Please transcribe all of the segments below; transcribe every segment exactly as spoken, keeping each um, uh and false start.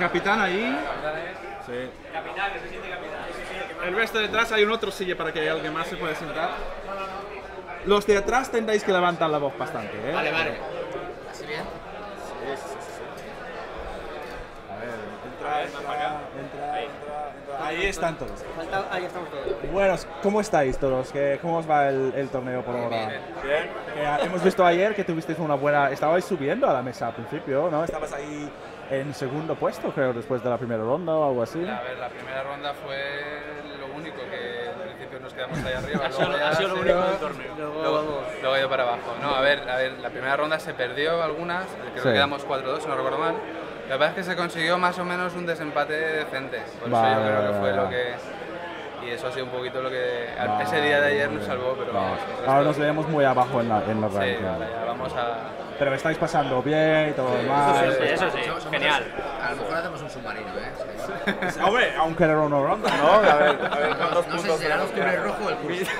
capitán ahí. Sí. Capitán, que se siente capitán. El resto detrás hay un otro silla para que alguien más se pueda sentar. Los de atrás tendréis que levantar la voz bastante, ¿eh? Vale, vale. ¿Así bien? Sí, sí, sí, sí. A ver, entra, entra, entra, entra, entra. Ahí están todos. Falta, ahí estamos todos. Bueno, ¿cómo estáis todos? ¿Qué, ¿Cómo os va el, el torneo por ahora? Bien. Que, hemos visto ayer que tuvisteis una buena... Estabais subiendo a la mesa al principio, ¿no? Estabas ahí en segundo puesto, creo, después de la primera ronda o algo así. A ver, la primera ronda fue lo único que al principio nos quedamos ahí arriba. Ha sido, luego ya ha sido lo se- único del torneo. Luego, luego ha ido para abajo. No, a ver, a ver, la primera ronda se perdió algunas, creo Sí. que quedamos cuatro dos, si no recuerdo mal. La verdad es que se consiguió más o menos un desempate decente. Por eso Vale, yo creo que fue vale, lo que... Y eso ha sido un poquito lo que al- Vale, ese día de ayer muy nos bien. salvó, pero Vale. vamos. el Ahora resto- nos vemos muy abajo en la, en la Sí, ranking. vale, ya vamos a... Pero estáis pasando bien y todo lo demás. Eso sí, eso sí, Somos- somos- genial. A lo mejor hacemos un submarino, ¿eh? Sí. Hombre, aunque era una ronda, ¿no? A ver, a ver cuántos No sé puntos si será el tenemos que octubre hacer. rojo o el curso.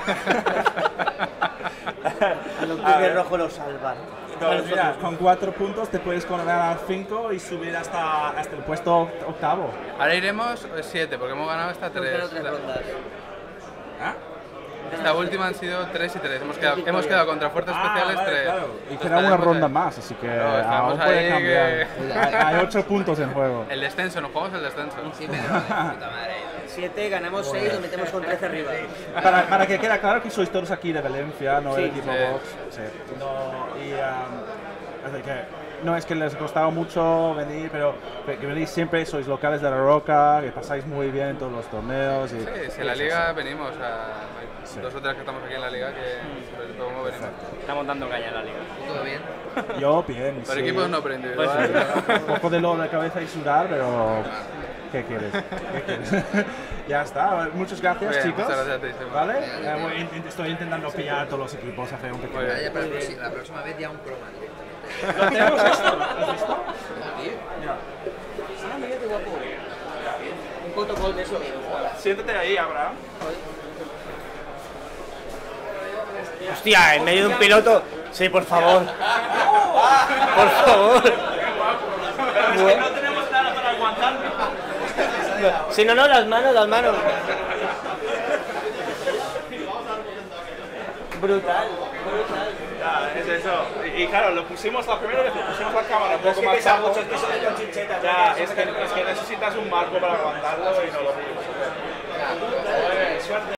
Al A octubre ver. rojo lo salvan. No, mira, con cuatro puntos te puedes coronar a cinco y subir hasta, hasta el puesto octavo. Ahora iremos siete, porque hemos ganado hasta Pero tres. tres rondas. ¿Ah? Esta última han sido tres y tres. Hemos quedado, hemos quedado contra fuerzas especiales vale, tres. claro. Y Entonces queda una estaremos ronda ahí. más, así que Claro, estamos aún puede ahí cambiar. que- Hay, hay ocho puntos en juego. El descenso, nos jugamos el descenso. Sí, pero de puta madre. siete, ganamos seis, nos metemos con trece arriba. Para, para que quede claro que sois todos aquí de Valencia, no Sí, el equipo sí. Vox. Sí. No, y, um, así que no es que les ha costado mucho venir, pero que venís siempre, sois locales de La Roca, que pasáis muy bien en todos los torneos. Y, Sí, si en la y liga venimos, o sea, hay Sí. dos o tres que estamos aquí en la liga que sobre todo como venimos. Estamos dando caña en la liga. ¿Todo bien? eso. Yo bien, Por sí. equipos no, pero individual. Un poco de dolor de cabeza y sudar, pero ¿qué quieres? ¿Qué quieres? Ya está, muchas gracias, Bien, chicos. muchas gracias a ti, Seba. ¿Vale? Eh, voy- int- estoy intentando pillar a todos los equipos, hacer un pequeño... Muy bien. Ya, para la próxima- la próxima vez ya un croma directamente. ¿Lo tenemos esto? ¿Lo has visto? Tío. Mira. Ah, mira qué guapo. Un protocolo de eso. Siéntate ahí, Abraham. Hostia, en medio de un piloto. Sí, por favor. Por favor. No tenemos nada para aguantarme. Si no, no, las manos, las manos. Brutal, brutal. Ya, es eso. Y, y claro, lo pusimos la primera vez, lo pusimos la cámara un poco más pesa bajo. mucho, es que son con chinchetas. Ya, es que, es que necesitas un marco para aguantarlo y no lo pudimos hacer. Suerte.